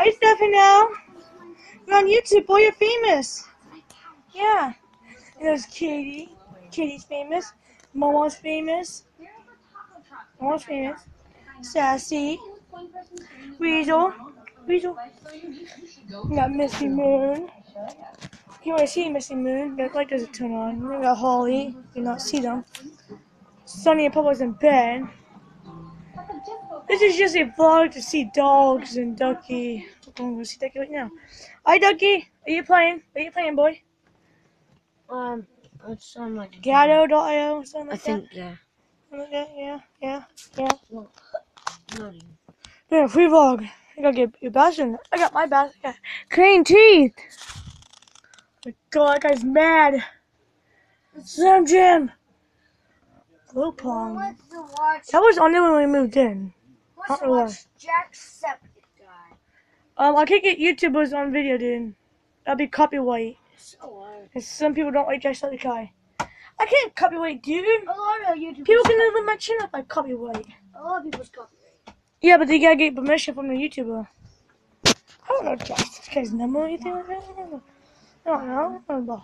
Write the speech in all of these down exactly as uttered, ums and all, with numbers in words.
Hi, Steffi now. You're on YouTube, boy. You're famous. Yeah. And there's Katie. Katie's famous. Momo's famous. Momo's famous. Sassy. Weasel. Weasel. We got Missy Moon. You want to see Missy Moon? That light doesn't turn on. We got Holly. You not see them. Sunny and Papa's in bed. This is just a vlog to see dogs and Ducky. I'm going to go see Ducky right now. Hi, Ducky. Are you playing? Are you playing, boy? Um, it's something like Gatto dot i o, something like I think, that? yeah. Something like that, yeah, yeah, yeah. Well, not even. Yeah, free vlog. I gotta get your bastion. I got my bastion. I got clean teeth. My God, that guy's mad. Slim Jim. Blue Pong. That was only when we moved in. Let's watch Jacksepticeye. Um, I can't get YouTubers on video, dude. That'd be copyright. So what? And some people don't like Jacksepticeye. I can't copyright, dude. A lot of YouTubers. People can live my channel if I copyright. A lot of people's copyright. Yeah, but they gotta get permission from the YouTuber. I don't know Jacksepticeye's number or anything like that. I don't know. I don't know. I don't know.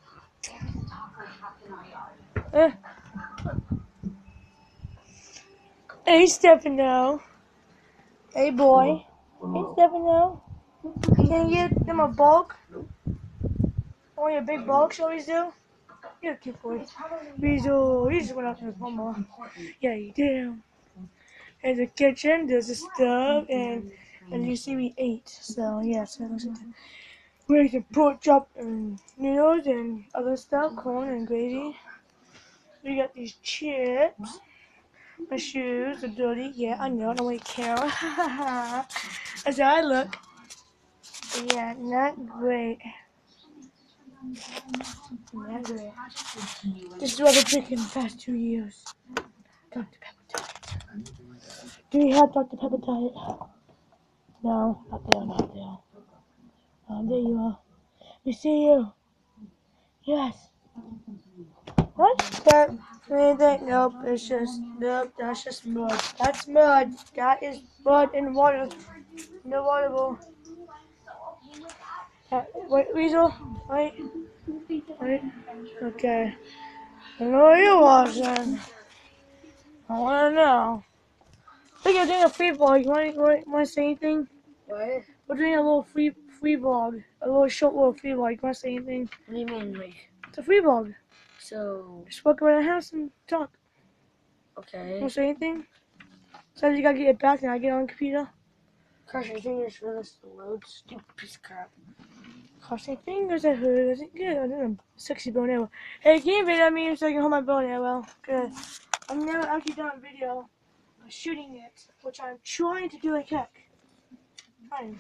Uh. Hey, Stefano. Hey, boy. Hey, Stefano. Can you give them a bulk? Only a big bulk, shall we do? You're a cute boy. Weasel. He just went out to his mama. Yeah, he did. There's a kitchen, there's a stove, and and you see we ate. So, yeah, so listen to we can pork chop and noodles and other stuff, corn and gravy. We got these chips. My shoes are dirty. Yeah, I know. I don't really care. That's how I look. Yeah, not great. Not great. This is what I've been drinking the past two years. Doctor Pepper Diet. Do you have Doctor Pepper Diet? No, not there, not there. Oh, there you are. We see you. Yes. What? That anything? Nope, it's just, nope, that's just mud. That's mud. That is mud in water. No water bowl. Uh, wait, Weasel. Wait. Wait. Okay. I know what you're watching. I want to know. I think you're doing a free vlog. You want, want, want to say anything? What? We're doing a little free free vlog. A little short little free vlog. You want to say anything? What do you mean, like? It's a free vlog. So. Just walk around the house and talk. Okay. You want to say anything? So you gotta get it back and I get on the computer. Crush your fingers for this to load. Stupid piece of crap. Cross my fingers, I heard it wasn't good. I did a sexy bow and arrow. Hey, can you video me so I can hold my bow and arrow? Good. I've never actually done a video of shooting it, which I'm trying to do like heck. Trying.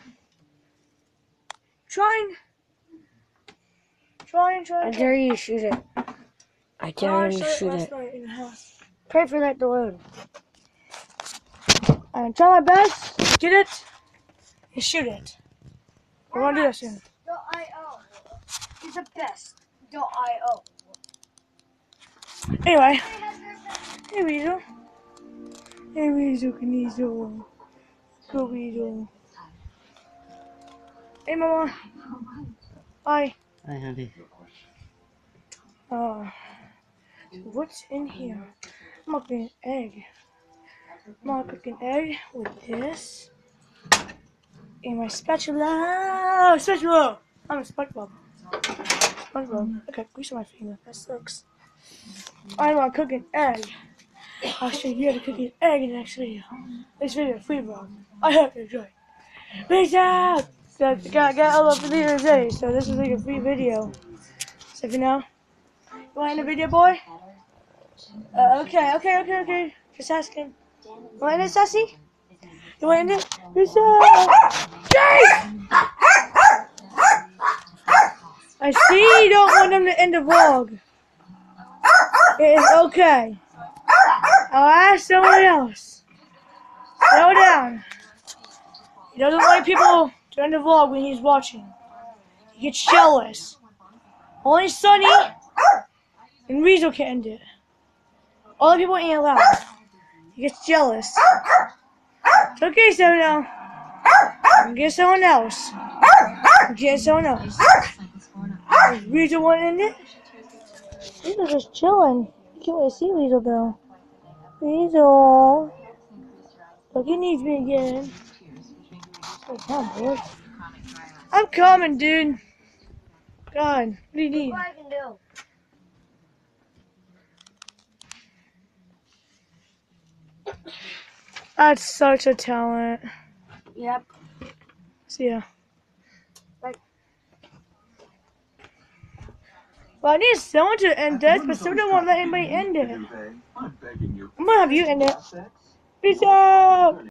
Trying. Trying, trying. I dare you to shoot it. I dare you to shoot last it. night in the house. Pray for that to load. I'm trying my best. Get it. And shoot it. We're gonna do this soon. .io is the best. .io. Anyway. Hey, Weasel. Hey, Weasel, Kniezel. Go, Weasel. Hey, Mama. Hi. Hi, honey. Uh, what's in here? I'm gonna cook an egg. I'm gonna cook an egg with this. And my spatula. Spatula! I'm a SpongeBob. SpongeBob. Okay, grease on my finger. That sucks. I'm gonna cook an egg. I'll show you how to cook an egg in the next video. This video is free vlog. I hope you enjoy. Peace out! So, I got, got all of the videos today, so this is like a free video. So, if you know, you want to end the video, boy? Uh, okay, okay, okay, okay. Just asking. You want to end it, Sassy? You want to end it? Peace out! Jake! I see you don't want them to end the vlog. It is okay. I'll ask someone else. Slow down. He doesn't like people to end the vlog when he's watching. He gets jealous. Only Sunny and Weasel can end it. Other people ain't allowed. He gets jealous. It's okay, Seven now. Get someone else. Get someone else. Is Weasel one in it? Weasel's just chilling. You can't wait to see Weasel though. Weasel. Look, he needs me again. Oh, come on, boy. I'm coming, dude. God, what do you need? What I can do? That's such a talent. Yep. See ya. Like, Well, I need someone to end this, but still don't want to let anybody end it. I'm gonna have you end it. Peace out!